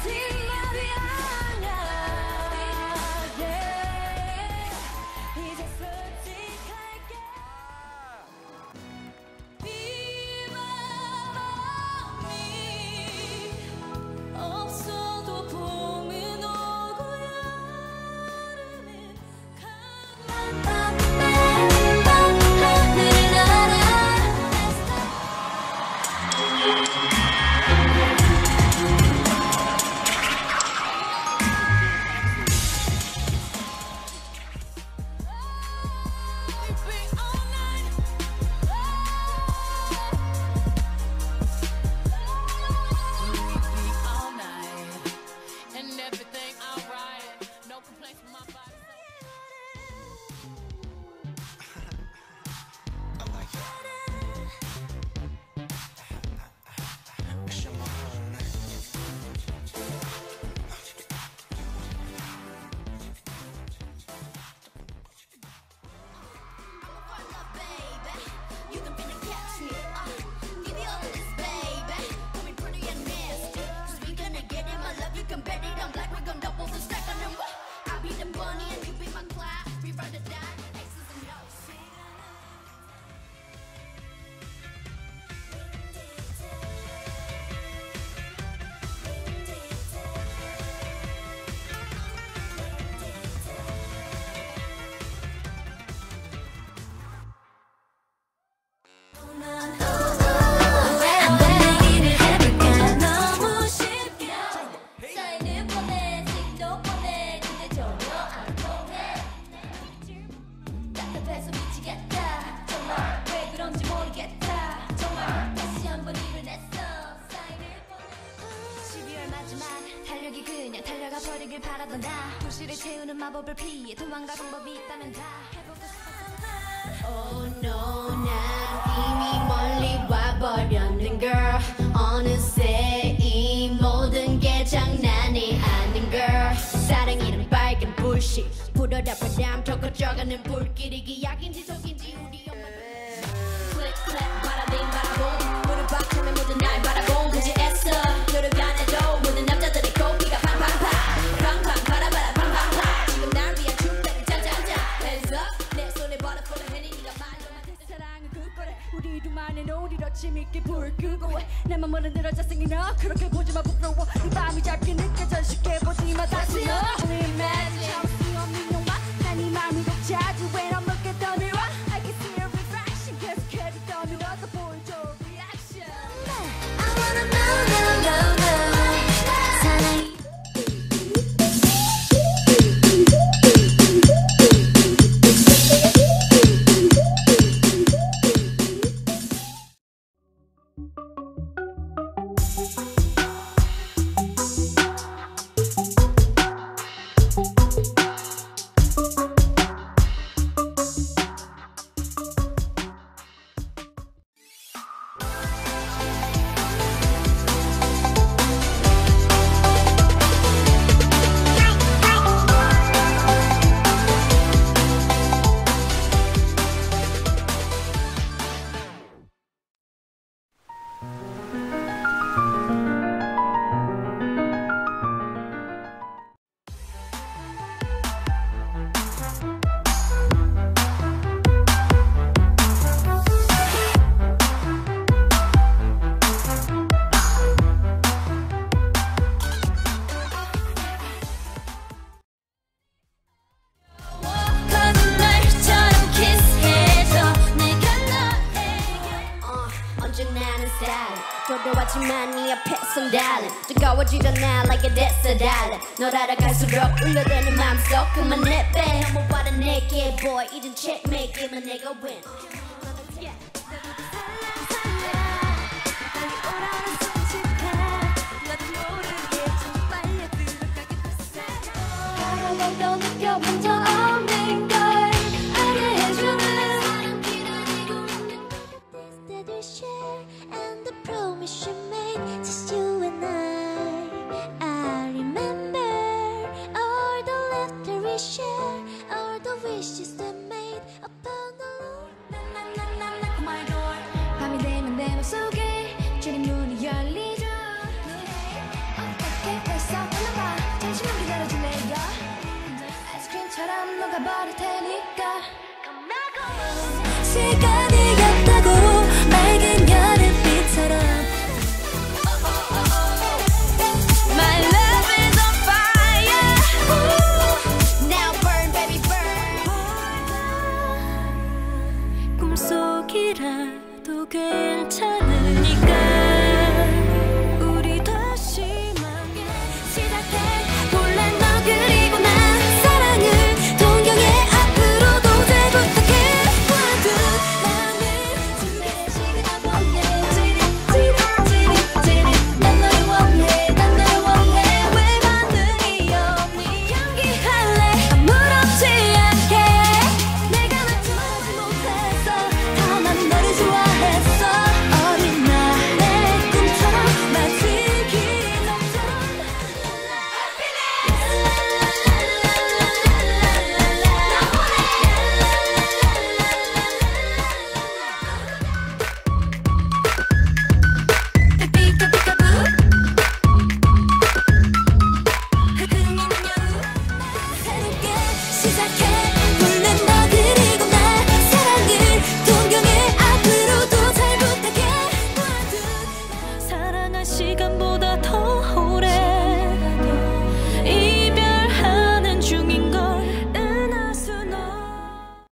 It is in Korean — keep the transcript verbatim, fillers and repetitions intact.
달력이 그냥 달려가 버리길 바라던 나 도시를 채우는 마법을 피해 도망가 방법이 있다면 다 해보고 싶었어. Oh no 난 이미 멀리 와버렸는 girl 어느새 이 모든 게 장난이 아닌 girl 사랑이란 빨간 불씨 불어라 바람 더 커져가는 불길이 기약인지 속인지 우리 엄마 클릭 클릭 바라빙 바라봉 물을 박차면 모든 날 바라봉 굳이 애써 노력 안 해도 모든 남자들의 고기가 팡팡팡 팡팡 바라바라 팡팡팡 지금 날 위한 춤배를 짠짠짠 Hands up 내 손에 버터풀을 해니 네가 말로만 해 사랑은 그거래 우리 둘만의 놀이로 재밌게 불 끄고 해 내 맘은 늘어 자생이 너 그렇게 보지마 부끄러워 이 밤이 짧게 느껴져 쉽게 보지마 다시 너 Imagine 참을 수 없는 욕망 난 이 맘이 독차지 When I'm looking at the mirror I can see a reflection 계속해도 떠밀어서 보여줘 reaction I wanna know no no no 사랑이 돌아왔지만 네 앞에선 달린 뜨거워지던 나 like a desert island 널 알아갈수록 울려대는 맘속 그만해 빼 너무 빠른 내게 boy 이젠 checkmate 게임은 내가 win 바라보고 느껴본 적 없는 걸 알게 해주는 that we share and the promise you made just you and I I remember all the laughter we share all the wishes we made upon the Lord 가버릴 테니까 시간이 갔다고 맑은 여름빛처럼 My love is on fire. Now burn baby burn. 꿈속이라도 괜찮으니까 우리 다시 만나 시작해 몰라 너 그리고 나 사랑을 동경해 앞으로도 잘 부탁해 모두 마음을 두 개의 시간 원해 찌릿 찌릿 찌릿 찌릿 난 너를 원해 난 너를 원해 왜 반응이 없니 연기할래 아무렇지 않게 내가 맞춰지 못했어 다만 너를 좋아했어 어린 날의 꿈처럼 마치 기적처럼 삐까삐까부 흥미는 여우 새롭게 시작해 물론 너 그리고 나 사랑을 동경해 앞으로도 잘 부탁해 모두 사랑한 시간보다 더